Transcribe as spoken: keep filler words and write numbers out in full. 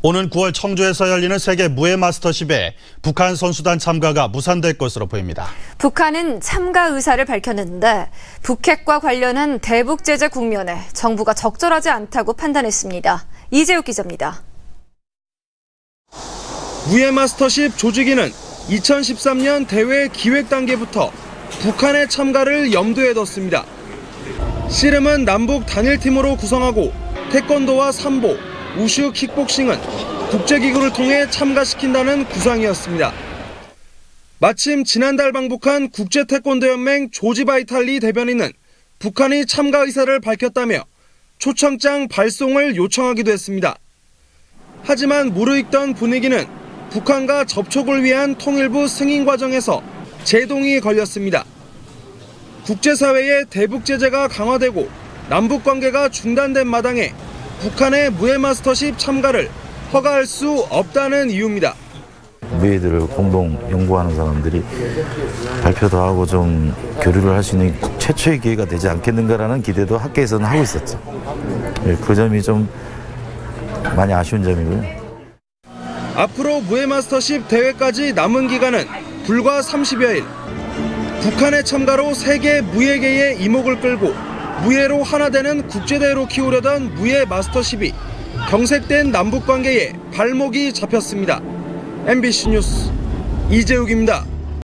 오는 구월 청주에서 열리는 세계 무예 마스터십에 북한 선수단 참가가 무산될 것으로 보입니다. 북한은 참가 의사를 밝혔는데 북핵과 관련한 대북 제재 국면에 정부가 적절하지 않다고 판단했습니다. 이재욱 기자입니다. 무예 마스터십 조직위는 이천십삼 년 대회 기획 단계부터 북한의 참가를 염두에 뒀습니다. 씨름은 남북 단일팀으로 구성하고 태권도와 삼보, 우슈 킥복싱은 국제기구를 통해 참가시킨다는 구상이었습니다. 마침 지난달 방북한 국제태권도연맹 조지 바이탈리 대변인은 북한이 참가 의사를 밝혔다며 초청장 발송을 요청하기도 했습니다. 하지만 무르익던 분위기는 북한과 접촉을 위한 통일부 승인 과정에서 제동이 걸렸습니다. 국제사회의 대북 제재가 강화되고 남북 관계가 중단된 마당에 북한의 무예 마스터십 참가를 허가할 수 없다는 이유입니다. 무예들을 공동 연구하는 사람들이 발표도 하고 좀 교류를 할 수 있는 최초의 기회가 되지 않겠는가라는 기대도 학계에서는 하고 있었죠. 그 점이 좀 많이 아쉬운 점이고요. 앞으로 무예 마스터십 대회까지 남은 기간은 불과 삼십여 일. 북한의 참가로 세계 무예계의 이목을 끌고 무예로 하나 되는 국제대회로 키우려던 무예 마스터십이 경색된 남북관계에 발목이 잡혔습니다. 엠비씨 뉴스 이재욱입니다.